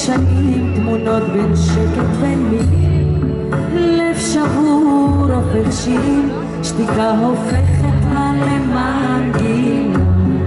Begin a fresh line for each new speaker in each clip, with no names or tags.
שנים תמונות בין שקט בין מילים, לב שבור הופך שירים, שתיקה הופכת לה למנגינה.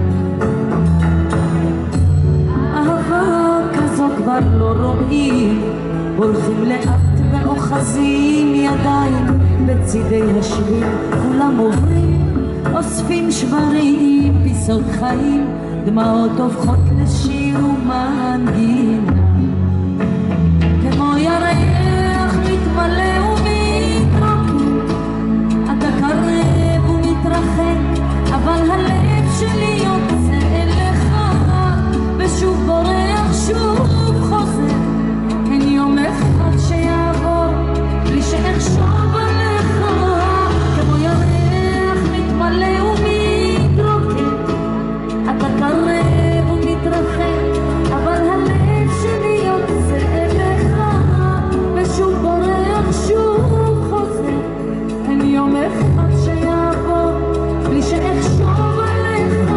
אהבה כזו כבר לא רואים, הולכים לאט ואוחזים ידיים בצידי השביל, כולם עוברים, אוספים שברים, פיסות חיים, דמעות הופכות לשיר ומנגינה. כמו ירח מתמלא ומתרוקן, אתה קרב ומתרחק, אבל הלב שלי יוצא אליך, ושוב בורח שוב חוזר. אין יום אחד שיעבור בלי שאחשוב עליך. כמו ירח מתמלא ומתרוקן, אתה קרב ומתרחק, אבל הלב שלי יוצא אליך, ושוב בורח שוב חוזר. אין יום אחד שיעבור בלי שאחשוב עליך.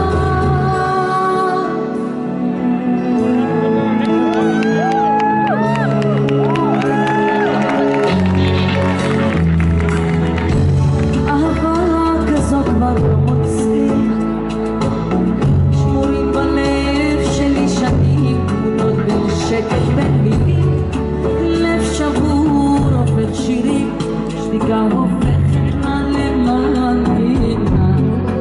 אהבה כזאת כבר לא מוצאים, שמורים בלב שלי שנים, תמונות בין שקט בין מילים, לב שבור הופך שירים, שתיקה הופכת לה למנגינה.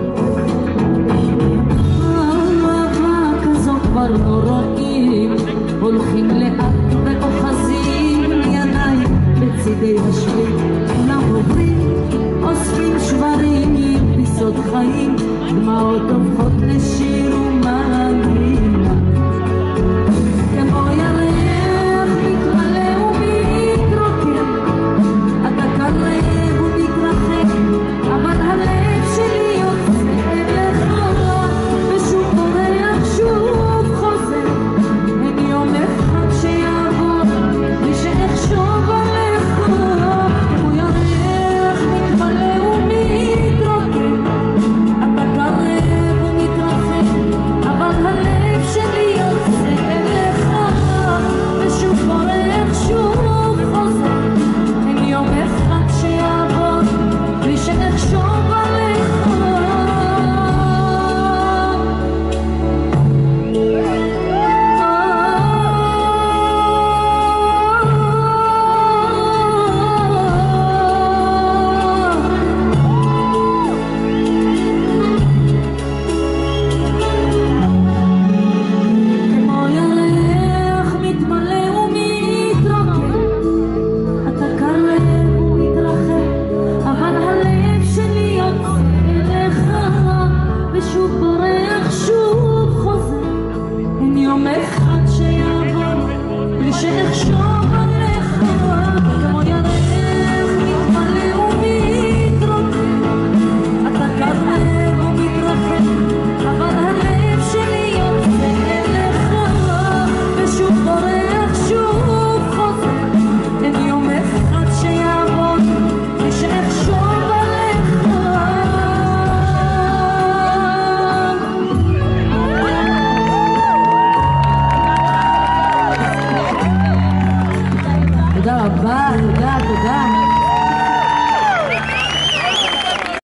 אהבה כזו כבר לא רואים, הולכים לאט ואוחזים ידיים בצידי השביל, כולם עוברים, אוספים שברים, פיסות חיים, דמעות הופכות לשיר ומנגינה. כמו ירח מתמלא ומתרוקן, אתה קרב ומתרחק, אבל הלב שלי יוצא אליך, ושוב בורח שוב חוזר. אין יום אחד שיעבור בלי שאחשוב עליך. כמו ירח מתמלא ומתרוקן, אתה קרב ומתרחק, אבל הלב שלי יוצא אליך, ושוב בורח שוב חוזר. אין יום אחד שיעבור בלי שאחשוב עליך. כמו ירח מתמלא ומתרוקן, אתה קרב ומתרחק, אבל הלב שלי יוצא אליך, ושוב בורח שוב חוזר. אין יום אחד שיעבור בלי שאחשוב עליך. כמו ירח מתמלא ומתרוקן, אתה קרב ומתרחק, אבל הלב שלי יוצא אליך, ושוב בורח שוב חוזר. אין יום אחד שיעבור בלי שאחשוב עליך. תודה רבה, תודה.